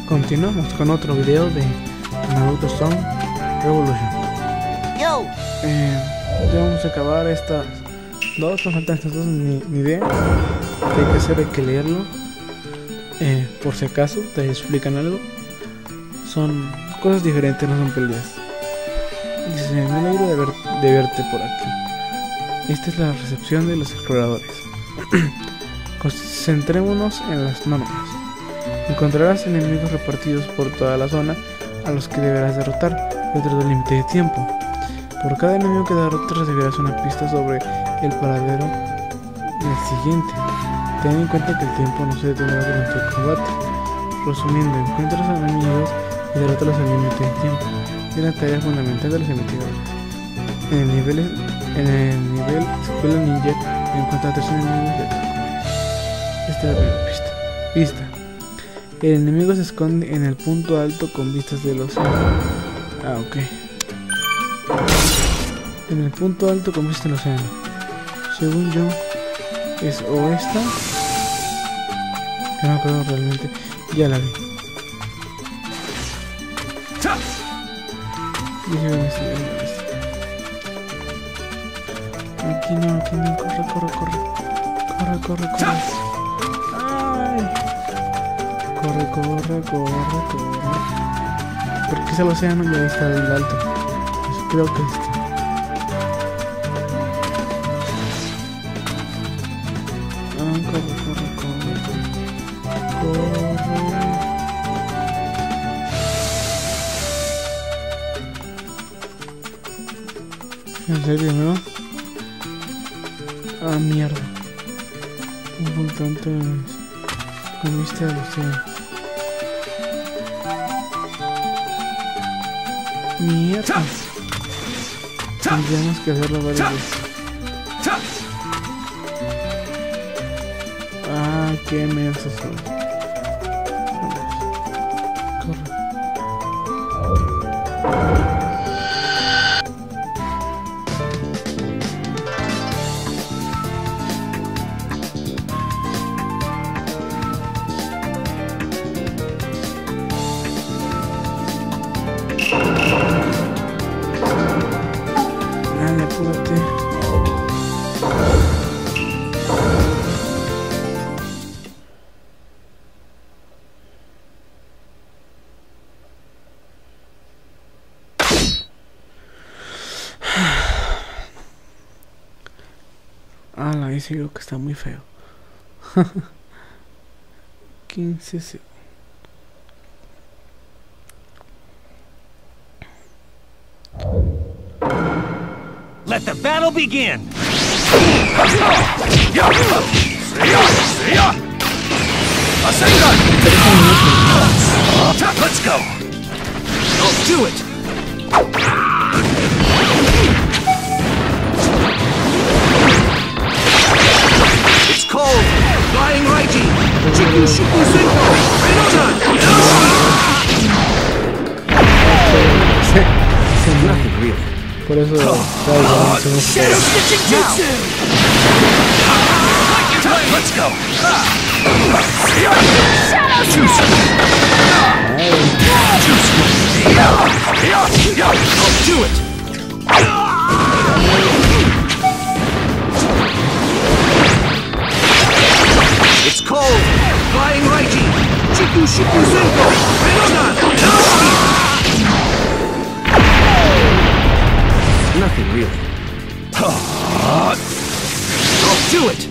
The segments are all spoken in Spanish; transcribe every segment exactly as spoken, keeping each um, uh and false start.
Continuamos con otro video de Naruto Stone Revolution. Yo. Eh, ya vamos a acabar estas dos, nos faltan estas dos, ni, ni idea. Lo que hay que hacer hay que leerlo. Eh, por si acaso te explican algo. Son cosas diferentes, no son peleas. Dice, me alegro de, ver, de verte por aquí. Esta es la recepción de los exploradores. Concentrémonos en las normas. Encontrarás enemigos repartidos por toda la zona a los que deberás derrotar dentro del límite de tiempo. Por cada enemigo que derrotes recibirás una pista sobre el paradero del siguiente. Ten en cuenta que el tiempo no se detenga durante el combate. Resumiendo, encuentras a enemigos y derrótalos al límite de tiempo. Es la tarea fundamental de los investigadores. En el nivel, en el nivel Escuela Ninja encuentra tres enemigos de ataque. Esta es la primera pista. Pista. El enemigo se esconde en el punto alto con vistas del océano. Ah, ok. En el punto alto con vistas del océano. Según yo, es o esta. Que no me acuerdo realmente. Ya la vi. Dije, bueno, sí, aquí no, aquí no. Corre, corre, corre. Corre, corre, corre. Ay. Corre, corre, corre, corre. Porque es el océano y ahí está el alto. Pues creo que este. Ah, corre, corre, corre. Corre. ¿En serio, no? Ah, mierda. Un montón con vista del océano. Mierda. Tendríamos que hacerlo varias veces. Ah, qué menso soy. Corre. Apúrate. Ah, la hice yo que está muy feo. quince segundos. Let the battle begin! Let's go! I'll do it! It's called Flying Raiji! Chiku Shuku Senko! Nothing really. Por eso oh, Shadow Stitching Jutsu! Let's go! Shadow Jutsu! I'll do it! It's called Flying Raiji! Chiku Shuku Senko! Redodan! Nothing really. I'll do it!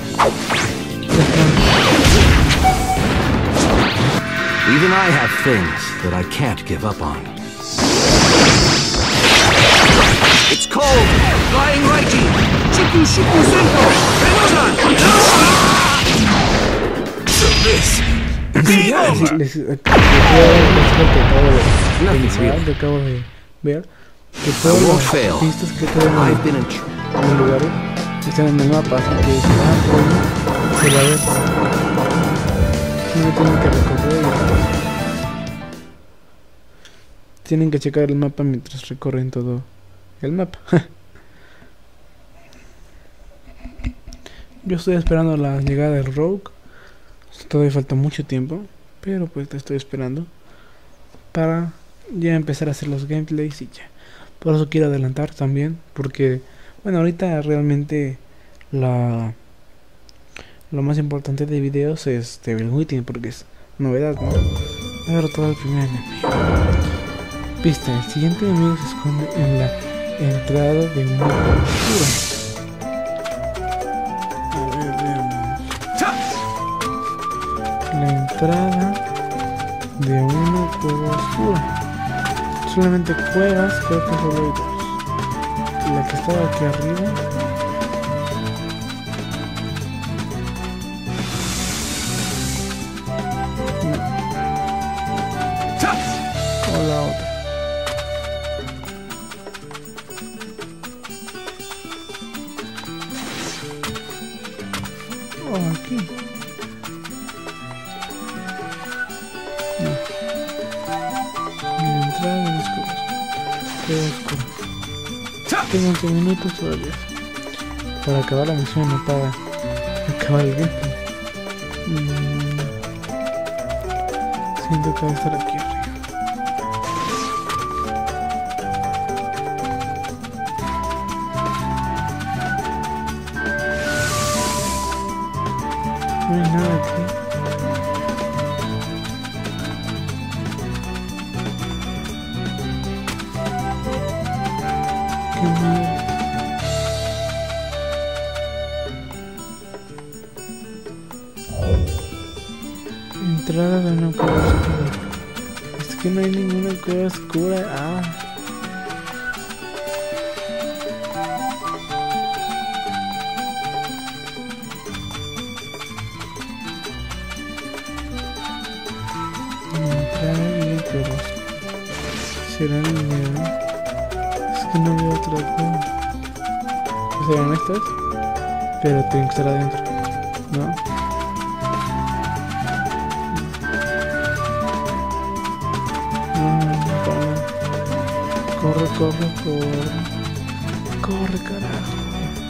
Even I have things that I can't give up on. It's called Flying Raiji! Chiku Shuku Senko! Redodan! This! Game over! Les, les, les, les, les, les acabo de ver que todas las pistas que quedan en el lugar están en el mapa, así que si van por ahí se va a ver. No tienen que recorrer y tienen que checar el mapa mientras recorren todo el mapa. Yo estoy esperando la llegada del Rogue. Todavía falta mucho tiempo, pero pues te estoy esperando para ya empezar a hacer los gameplays y ya. Por eso quiero adelantar también, porque bueno, ahorita realmente la lo más importante de videos es Devil Within, porque es novedad, ¿no? He derrotado al primer enemigo. Pista: el siguiente enemigo se esconde en la entrada de una cueva oscura. A ver, veamos. La entrada de una cueva oscura. Solamente cuevas, creo que solo hay dos. La que estaba aquí arriba. No. O la otra. O aquí. No. La entrada de las cuevas. Cueva oscura. Tengo once minutos todavía para acabar la misión, no para acabar el gameplay. Mm. Siento que va a estar aquí arriba. No hay nada aquí. Qué miedo. Entrada de una cueva oscura. Es que no hay ninguna cueva oscura. Ah. Entrada de una cueva oscura. ¿Será el miedo? Es que no veo otra cueva. ¿Serán estas? Pero tienen que estar adentro, ¿no? Corre, corre, corre. Corre, carajo.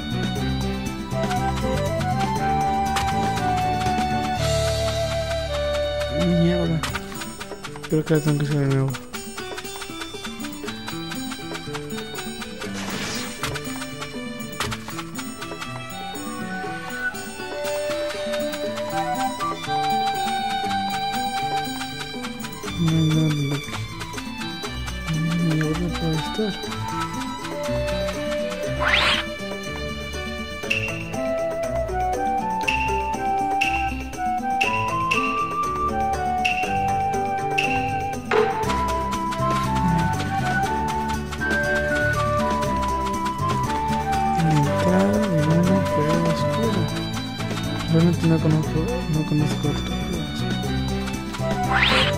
Mierda. Creo que la tengo que hacer de nuevo. No hay nada aquí. Mierda puede estar. La entrada de una cueva oscura. Realmente no conozco, no conozco otra cueva oscura.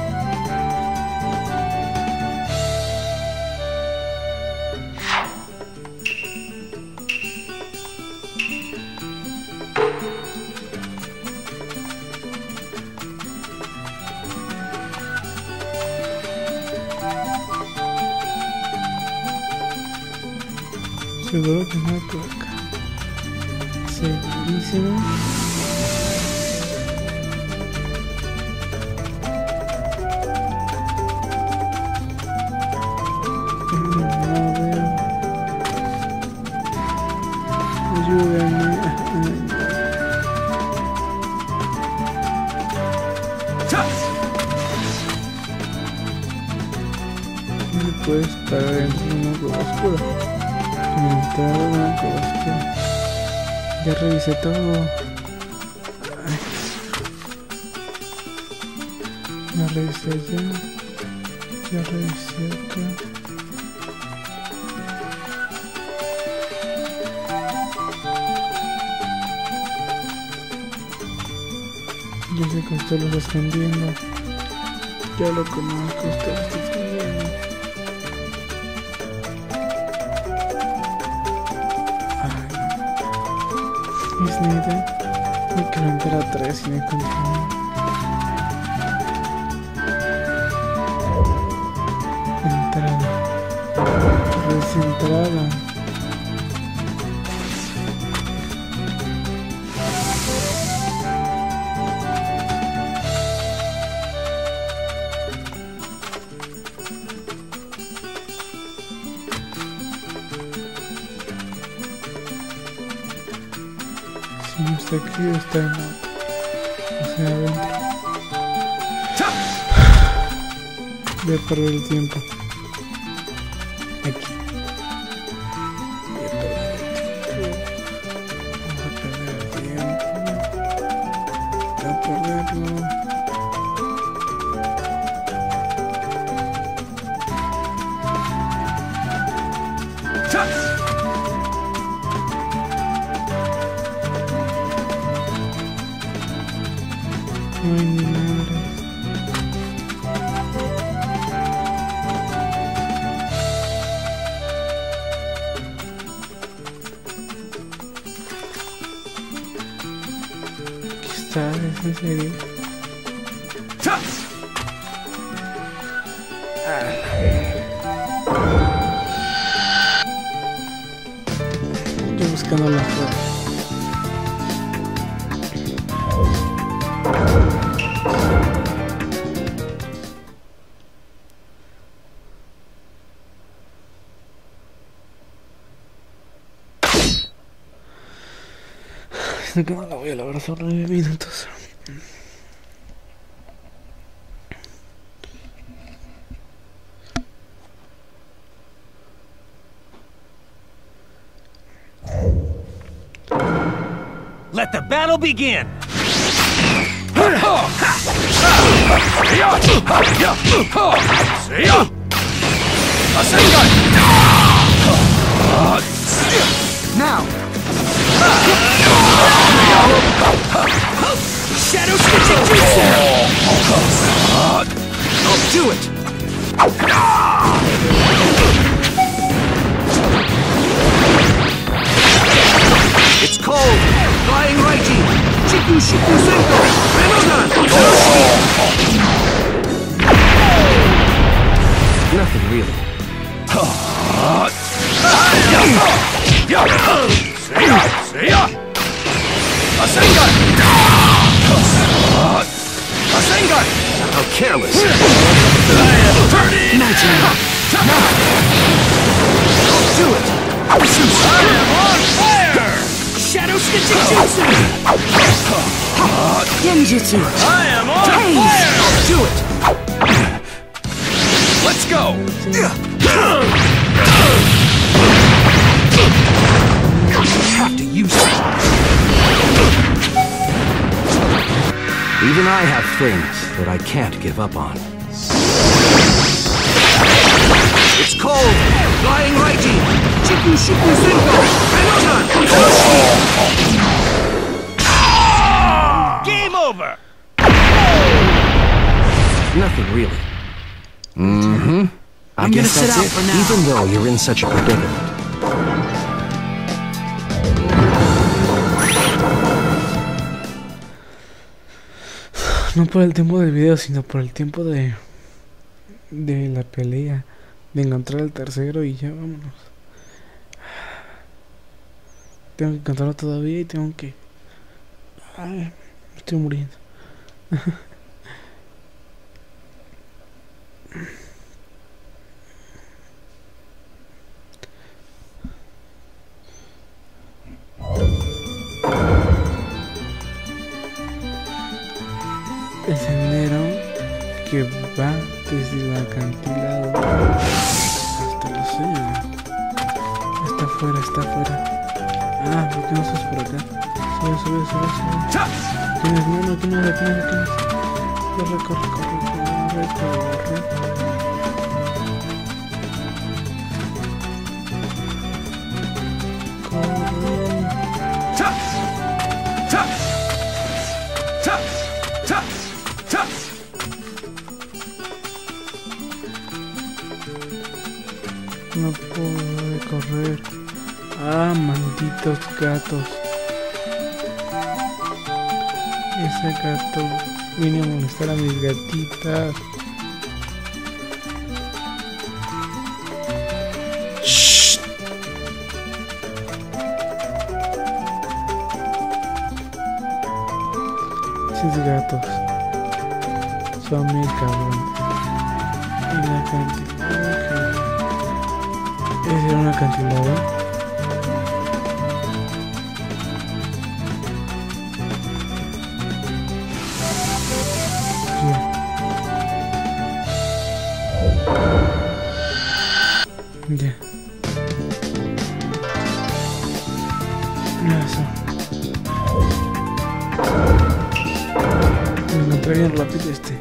Seguro que no hay por acá. Segurísimo. No veo. Ayúdame. No puedes parar dentro de una cueva oscura. Entrar a una cueva oscura. Ya revisé todo. Ay. Ya revisé allá. Ya revisé acá. Yo sé que usted lo está escondiendo. Ya lo conozco, usted lo está escondiendo. Es neta, hay que romper a tres y me encuentro entrada, desentrada. No está aquí, está en la... O sea, adentro. Voy a perder el tiempo. Aquí. Voy a perder el tiempo. Voy a perder el tiempo. Voy a perderlo. No hay ni madre. Aquí está, ¿es en serio? Yo buscando la flor. Que no la voy a lograr solo nueve minutos. Let the battle begin! Now! Shadow Stitching Jutsu! I'll do it! It's cold! Flying Raiji! Chiku Shiku Senko! Renodan! Nothing really. Rasengan! Rasengan! How careless! Imagine that! I'll do it! I am on fire! Shadow Stitching Jutsu! Genjutsu! I am on fire! I'll do it! Let's go! Have to use it! Even I have things that I can't give up on. It's cold! Flying Raiji! Chiku Shiku Senko! Renodan! Game over! Nothing really. Mm-hmm. I I'm guess gonna sit that's out it, for now. even though you're in such a predicament. No por el tiempo del video, sino por el tiempo de de la pelea, de encontrar el tercero y ya vámonos. Tengo que encontrarlo todavía y tengo que... Ay, me estoy muriendo. El sendero que va desde el acantilado hasta el océano. Está afuera, está afuera. Ah, ¿por qué no estás por acá? Sube, sube, sube, sube. ¿Quién es? No, no, ¿quién es? ¿Quién es? ¿Quién es? Corre, corre, corre, corre, corre. No puedo correr. Ah, malditos gatos. Ese gato vino a molestar a mis gatitas. Shh. Esos gatos son muy cabrones. Y la acantilado. ¿Ese era un acantilado? Ya. Eso. Me encontré bien rápido este.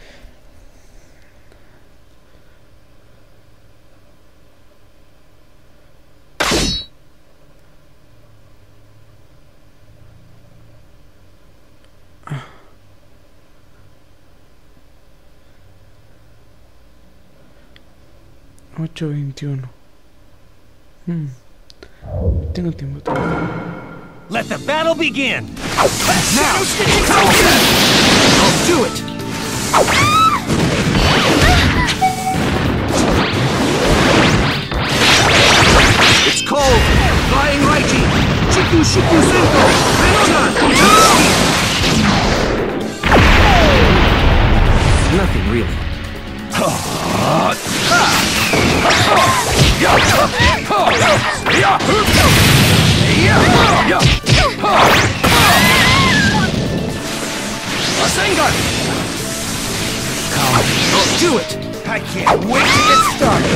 ocho veintiuno. Hmm. Tengo tiempo todavía. Let the battle begin! Now! I'll do it! It's cold! Flying Raiji! Chiku Shiku Senko! Renagon! Nothing really. Rasengan! Come, I'll do it! I can't wait to get started!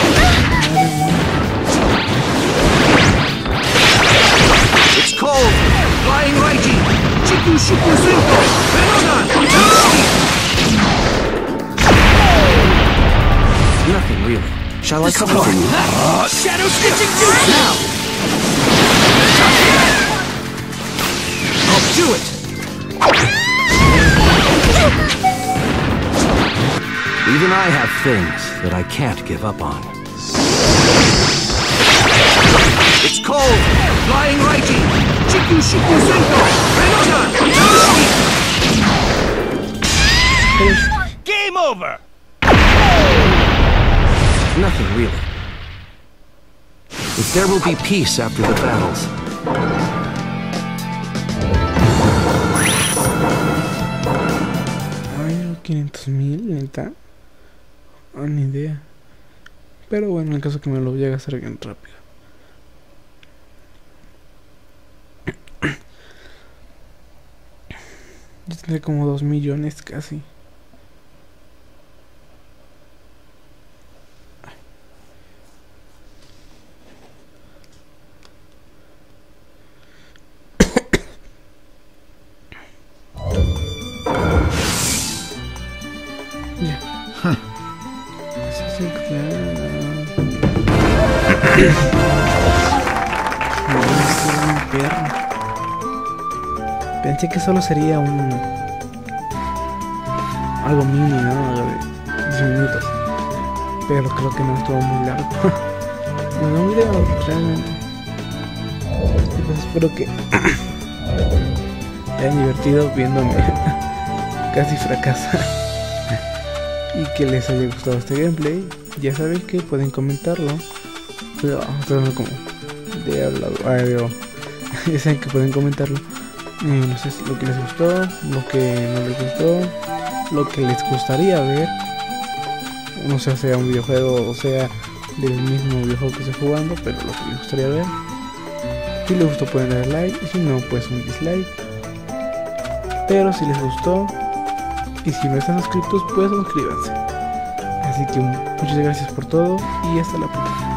It's cold! Flying Raiji! Chiku Shiku Senko! Renagon! Nothing really. Shall I come for you? Shadow Stitching Jutsu! Now! I'll do it! Even I have things that I can't give up on. It's cold! Flying Raiji! Chiku Shiku Senko! Renagon! Game over! Nothing really. But there will be peace after the battles. Ay, quinientos mil, neta. Oh, ni idea. Pero bueno, en el caso que me lo voy a gastar bien rápido. Yo tendré como dos millones casi. Ya. Huh. Eso sí, claro. No, es un perro. Pensé que solo sería un... algo mini, ¿no? Algo de diez minutos. Pero creo que no, estuvo muy largo. No, un video realmente. Pues espero que hayan divertido viéndome casi fracasar. Y que les haya gustado este gameplay. Ya sabéis que pueden comentarlo. Pero estoy como de hablado. Ah, yo. Ya saben que pueden comentarlo. Eh, no sé si lo que les gustó, lo que no les gustó, lo que les gustaría ver. No sé, sea un videojuego o sea del mismo videojuego que estoy jugando, pero lo que les gustaría ver. Si les gustó pueden dar like, y si no pues un dislike. Pero si les gustó y si no están suscritos pues suscríbanse. Así que muchas gracias por todo y hasta la próxima.